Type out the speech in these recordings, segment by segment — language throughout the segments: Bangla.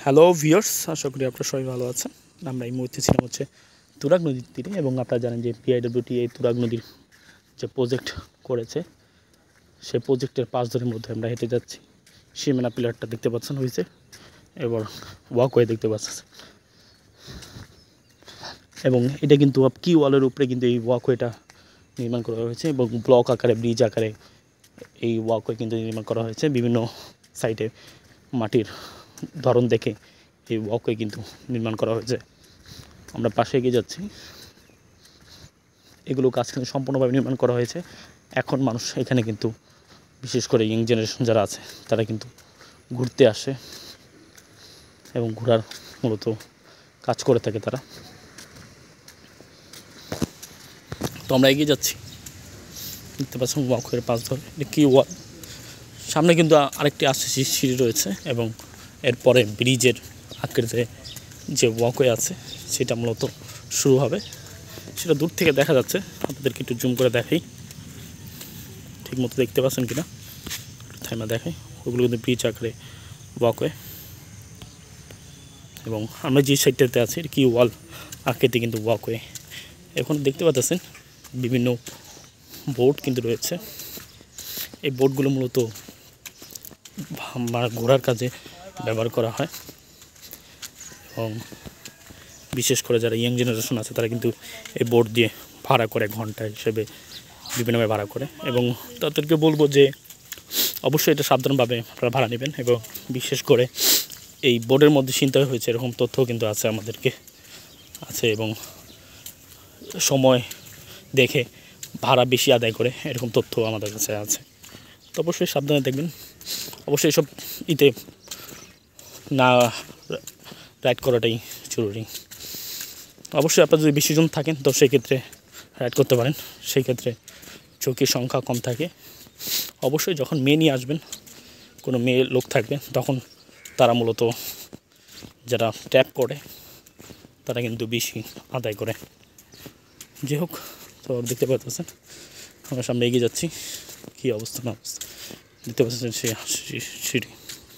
হ্যালো ভিউয়ার্স, আশা করি আপনারা সবাই ভালো আছেন। আমরা এই মুহূর্তে ছিলাম তুরাগ নদীর তীরে এবং আপনারা জানেন যে পিআইডব্লিউটি এই তুরাগ নদীর যে প্রজেক্ট করেছে সেই প্রজেক্টের পাশ ধরে মধ্যে আমরা হেঁটে যাচ্ছি। সীমানা পিলারটা দেখতে পাচ্ছেন হয়েছে, এবার ওয়াকওয়ে দেখতে পাচ্ছেন এবং এটা কিন্তু কি ওয়ালের উপরে কিন্তু এই ওয়াকওয়েটা নির্মাণ করা হয়েছে এবং ব্লক আকারে ব্রিজ আকারে এই ওয়াকওয়ে কিন্তু নির্মাণ করা হয়েছে। বিভিন্ন সাইটে মাটির ধরন দেখে এই ওয়াকওয়ে কিন্তু নির্মাণ করা হয়েছে। আমরা পাশে এগিয়ে যাচ্ছি। এগুলো কাজ কিন্তু সম্পূর্ণভাবে নির্মাণ করা হয়েছে। এখন মানুষ এখানে কিন্তু বিশেষ করে ইয়ং জেনারেশন যারা আছে তারা কিন্তু ঘুরতে আসে এবং ঘোরার মূলত কাজ করে থাকে তারা। তো আমরা এগিয়ে যাচ্ছি, দেখতে পাচ্ছেন ওয়াকওয়ের পাশ ধরে কি ওয়াল। সামনে কিন্তু আরেকটি আরসিসি সিঁড়ি রয়েছে এবং এরপরে ব্রিজের আকৃতিতে যে ওয়াকওয়ে আছে সেটা মূলত শুরু হবে। সেটা দূর থেকে দেখা যাচ্ছে, আপনাদেরকে একটু জুম করে দেখাই, ঠিক মতো দেখতে পাচ্ছেন কিনা থাইমা দেখাই। ওগুলো কিন্তু ব্রিজ আকারে ওয়াকওয়ে এবং আমরা যে সাইডটাতে আছি কি ওয়াল আকৃতি কিন্তু ওয়াকওয়ে। এখন দেখতে পাচ্ছেন বিভিন্ন বোট কিন্তু রয়েছে। এই বোটগুলো মূলত ঘোরার কাজে ব্যবহার করা হয় এবং বিশেষ করে যারা ইয়াং জেনারেশন আছে তারা কিন্তু এই বোট দিয়ে ভাড়া করে, ঘন্টা হিসেবে বিভিন্নভাবে ভাড়া করে। এবং তাদেরকে বলবো যে অবশ্যই এটা সাবধানভাবে আপনারা ভাড়া নেবেন এবং বিশেষ করে এই বোর্ডের মধ্যে চিন্তা হয়েছে এরকম তথ্য কিন্তু আছে আমাদেরকে আছে এবং সময় দেখে ভাড়া বেশি আদায় করে এরকম তথ্য আমাদের কাছে আছে। তো অবশ্যই সাবধানে দেখবেন। অবশ্যই এসব না রাইড করাটাই জরুরি। অবশ্যই আপনারা যদি বেশি জন থাকেন তো সেই ক্ষেত্রে রাইড করতে পারেন, সেই ক্ষেত্রে ঝুঁকির সংখ্যা কম থাকে। অবশ্যই যখন মেয়ে নিয়ে আসবেন, কোনো মেয়ে লোক থাকবে, তখন তারা মূলত যারা ট্যাপ করে তারা কিন্তু বেশি আদায় করে। যাই হোক, তো দেখতে পাচ্ছেন আমরা সামনে এগিয়ে যাচ্ছি। কী অবস্থা না অবস্থা দেখতে পাচ্ছেন সেই সিঁড়ি।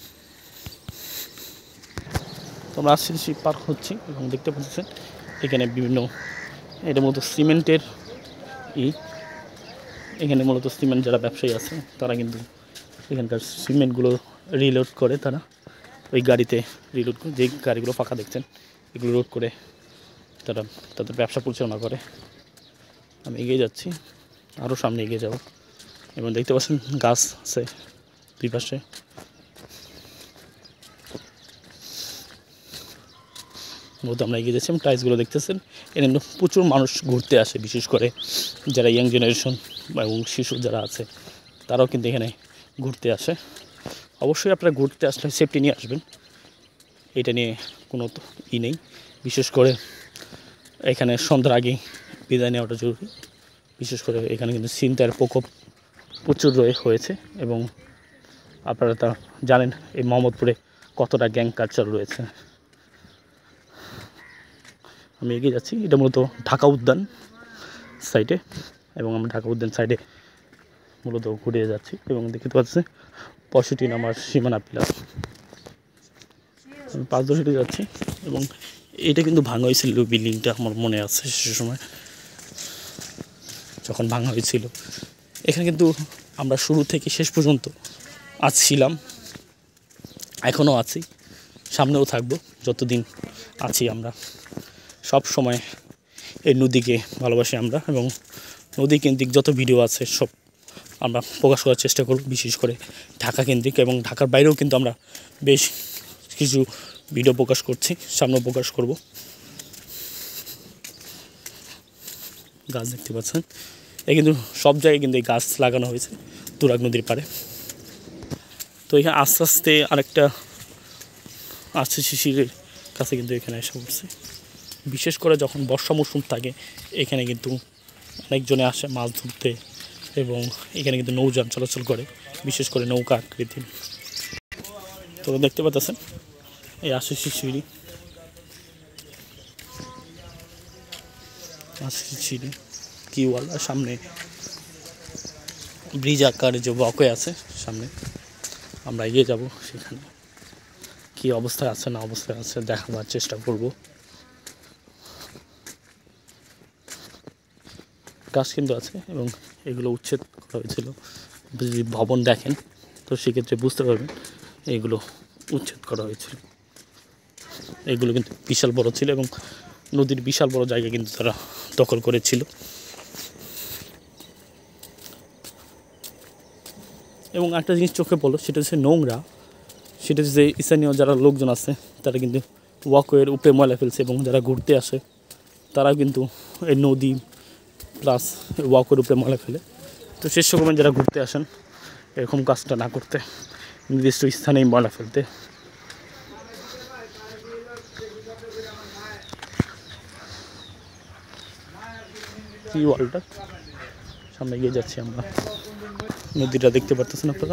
তো আমরা আরসিসি পার্ক হচ্ছি এবং দেখতে পাচ্ছেন এখানে বিভিন্ন, এটা মূলত সিমেন্টের এখানে মূলত সিমেন্ট যারা ব্যবসায়ী আছে তারা কিন্তু এখানকার সিমেন্টগুলো রিলোড করে, তারা ওই গাড়িতে রিলোড করে, যে গাড়িগুলো ফাঁকা দেখছেন এগুলো লোড করে তারা তাদের ব্যবসা পরিচালনা করে। আমি এগিয়ে যাচ্ছি, আরও সামনে এগিয়ে যাব এবং দেখতে পাচ্ছেন গাছ আছে দুই পাশে। মূলত আমরা এগিয়ে যাচ্ছি এবং টাইলসগুলো দেখতেছেন এখানে প্রচুর মানুষ ঘুরতে আসে, বিশেষ করে যারা ইয়াং জেনারেশন এবং শিশু যারা আছে তারাও কিন্তু এখানে ঘুরতে আসে। অবশ্যই আপনারা ঘুরতে আসলে সেফটি নিয়ে আসবেন, এটা নিয়ে কোনো নেই। বিশেষ করে এখানে সন্ধ্যার আগেই বিদায় নেওয়াটা জরুরি। বিশেষ করে এখানে কিন্তু ছিনতাইয়ের প্রকোপ প্রচুর হয়েছে এবং আপনারা তা জানেন এই মোহাম্মদপুরে কতটা গ্যাং কালচার রয়েছে। আমি এগিয়ে যাচ্ছি, এটা মূলত ঢাকা উদ্যান সাইডে এবং আমরা ঢাকা উদ্যান সাইডে মূলত ঘুরে যাচ্ছি এবং দেখতে পাচ্ছি 65 নম্বর সীমানা পিলার। আমি 5 ধরে যাচ্ছি এবং এটা কিন্তু ভাঙা হয়েছিল বিল্ডিংটা, আমার মনে আছে সে সময় যখন ভাঙা হয়েছিল। এখানে কিন্তু আমরা শুরু থেকে শেষ পর্যন্ত ছিলাম, এখনও আছি, সামনেও থাকবো যতদিন আছি। আমরা সব সময় এই নদীকে ভালোবাসি আমরা এবং নদী কেন্দ্রিক যত ভিডিও আছে সব আমরা প্রকাশ করার চেষ্টা করব, বিশেষ করে ঢাকা কেন্দ্রিক এবং ঢাকার বাইরেও কিন্তু আমরা বেশ কিছু ভিডিও প্রকাশ করছি, সামনেও প্রকাশ করব। গাছ দেখতে পাচ্ছেন, এই কিন্তু সব জায়গায় কিন্তু এই গাছ লাগানো হয়েছে তুরাগ নদীর পাড়ে। তো এখানে আস্তে আস্তে আরেকটা আরসিসি সিঁড়ির কাছে কিন্তু এখানে এসে পড়ছে। বিশেষ করে যখন বর্ষা মৌসুম থাকে এখানে কিন্তু অনেকজনে আসে মাছ ধরতে এবং এখানে কিন্তু নৌযান চলাচল করে, বিশেষ করে নৌকা আকৃতির। তো দেখতে পাচ্ছেন এই আরসিসি সিঁড়ি, সিঁড়ি কি ওয়াল, আর সামনে ব্রিজ আকারে যে ওয়াকওয়ে আছে সামনে, আমরা এগিয়ে যাব সেখানে। কী অবস্থায় আছে না অবস্থায় আছে দেখাবার চেষ্টা করব। গাছ কিন্তু আছে এবং এগুলো উচ্ছেদ করা হয়েছিল। যদি ভবন দেখেন তো সেক্ষেত্রে বুঝতে পারবেন এগুলো উচ্ছেদ করা হয়েছিল। এগুলো কিন্তু বিশাল বড় ছিল এবং নদীর বিশাল বড় জায়গা কিন্তু তারা দখল করেছিল। এবং একটা জিনিস চোখে পড়লো, সেটা হচ্ছে নোংরা। সেটা হচ্ছে যে স্থানীয় যারা লোকজন আছে তারা কিন্তু ওয়াকওয়ের উপরে ময়লা ফেলছে এবং যারা ঘুরতে আসে তারা কিন্তু এই নদী প্লাস ওয়াকওয়ের উপরে ময়লা ফেলে। তো শেষ সময় যারা ঘুরতে আসেন এরকম কাজটা না করতে, নির্দিষ্ট স্থানেই ময়লা ফেলতে। কি ওয়ালটা সামনে এগিয়ে যাচ্ছি আমরা, নদীটা দেখতে পারতেছেন আপনারা।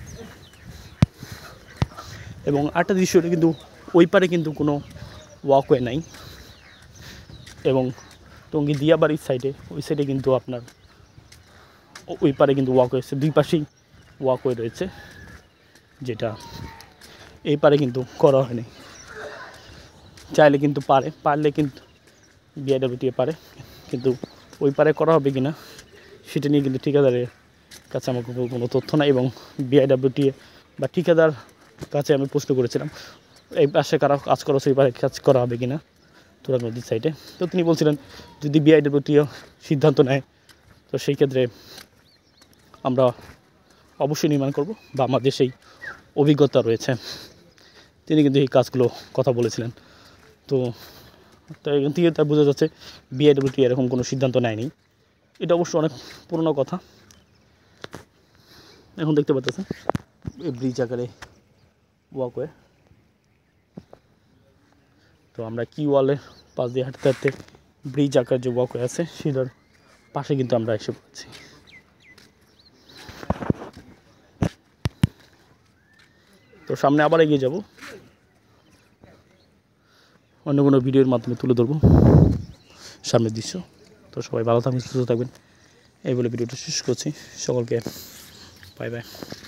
এবং আরেকটা দৃশ্যটা কিন্তু ওই পারে কিন্তু কোনো ওয়াকওয়ে নাই এবং টঙ্গী দিয়াবাড়ির সাইডে ওই সাইডে কিন্তু আপনার ওই পারে কিন্তু ওয়াকওয়ে আছে, দুই পাশেই ওয়াকওয়ে রয়েছে, যেটা এই পারে কিন্তু করা হয়নি। চাইলে কিন্তু পারলে কিন্তু বিআইডব্লিউটিএ পারে, কিন্তু ওই পারে করা হবে কি না সেটা নিয়ে কিন্তু ঠিকাদারের কাছে আমার কোনো তথ্য নাই। এবং বিআইডব্লিউটিএ বা ঠিকাদার কাছে আমি প্রশ্ন করেছিলাম এই পাশে কারা কাজ করা সেই পারে কাজ করা হবে কি না তুরাগ নদীর সাইডে। তো তিনি বলছিলেন যদি বিআইডব্লিউটিএ সিদ্ধান্ত নেয় তো সেই ক্ষেত্রে আমরা অবশ্যই নির্মাণ করব বা আমাদের সেই অভিজ্ঞতা রয়েছে। তিনি কিন্তু এই কাজগুলো কথা বলেছিলেন। তো এখান থেকে তার বোঝা যাচ্ছে বিআইডব্লিউটিএ এরকম কোনো সিদ্ধান্ত নেয়নি। এটা অবশ্য অনেক পুরনো কথা। এখন দেখতে পাচ্ছেন এই ব্রিজ আকারে ওয়াকওয়ে। তো আমরা কি ওয়ালের পাশ দিয়ে হাঁটতে হাঁটতে ব্রিজ আকার যে ওয়াকওয়ে আছে সেটার পাশে কিন্তু আমরা এসে পড়ছি। তো সামনে আবার এগিয়ে যাব, অন্য কোনো ভিডিওর মাধ্যমে তুলে ধরবো সামনের দৃশ্য। তো সবাই ভালো থাকবেন, সুস্থ থাকবেন এই বলে ভিডিওটা শেষ করছি। সকলকে বাই বাই।